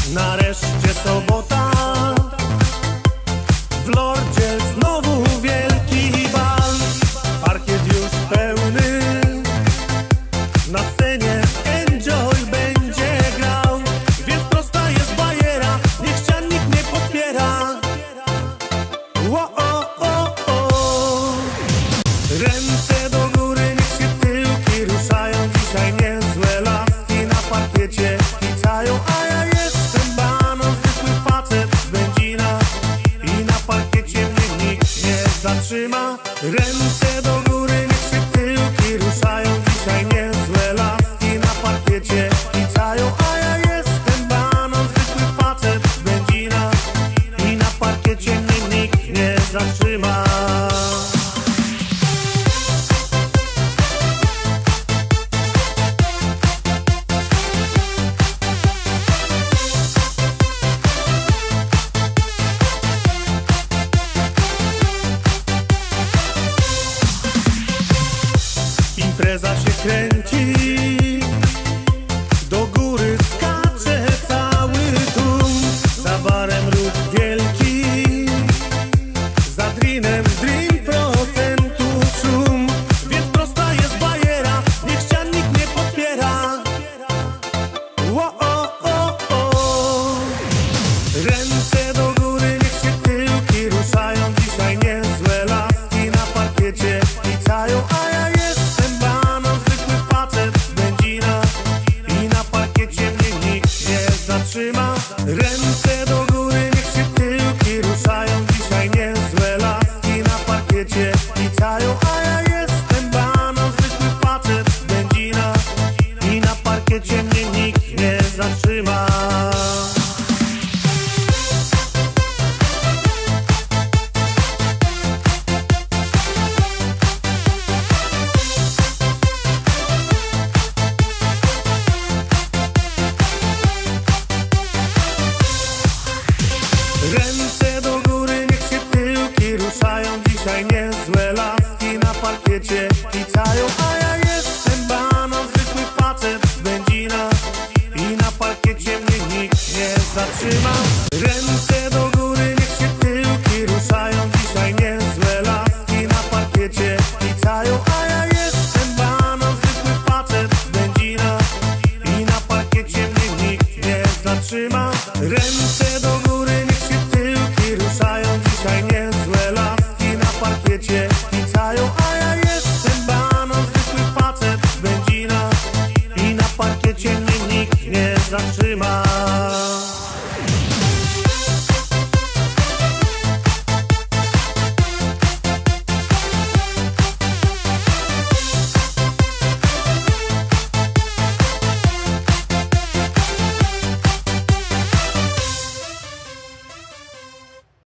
Nareszcie sobota, w Lordzie znowu wielki bal. Parkiet już pełny, na scenie Enjoy będzie grał. Więc prosta jest bajera, niech ścian nikt nie podpiera. Ręce do góry, niech się tyłki ruszają. Dzisiaj niezłe laski na parkiecie kicają. A ja jestem banan, zwykły facet z Będzina i na parkiecie mnie nikt nie zatrzyma. Ręce do góry, niech się tyłki ruszają. Dzisiaj niezłe laski na parkiecie kicają. A ja jestem banan, zwykły facet z Będzina i na parkiecie mnie nikt nie zatrzyma. Impreza się kręci, do góry skacze cały tłum. Za barem ruch wielki, za drinem dream procentów szum. Więc prosta jest bajera, niech ścian nikt nie podpiera. Ręce do góry, niech się tyłki ruszają. Dzisiaj niezłe laski na parkiecie kicają. A ja jestem banan, zwykły facet z Będzina i na parkiecie mnie nikt nie zatrzyma. Ręce do góry, niech się tyłki ruszają. Dzisiaj niezłe laski na parkiecie kicają. A ja jestem banan, zwykły facet z Będzina i na parkiecie mnie nikt nie zatrzyma. Ręce do góry, niech się tyłki ruszają. Dzisiaj niezłe laski na parkiecie kicają. A ja jestem banan, zwykły facet z Będzina i na parkiecie mnie nikt nie zatrzyma. Ręce do góry, niech się tyłki ruszają. Dzisiaj niezłe laski na parkiecie kicają. A ja jestem banan, zwykły facet z Będzina i na parkiecie mnie nikt nie zatrzyma. Ręce do góry, niech się tyłki ruszają. Dzisiaj niezłe laski na parkiecie kicają. A ja jestem banan, zwykły facet z Będzina i na parkiecie mnie nikt nie zatrzyma.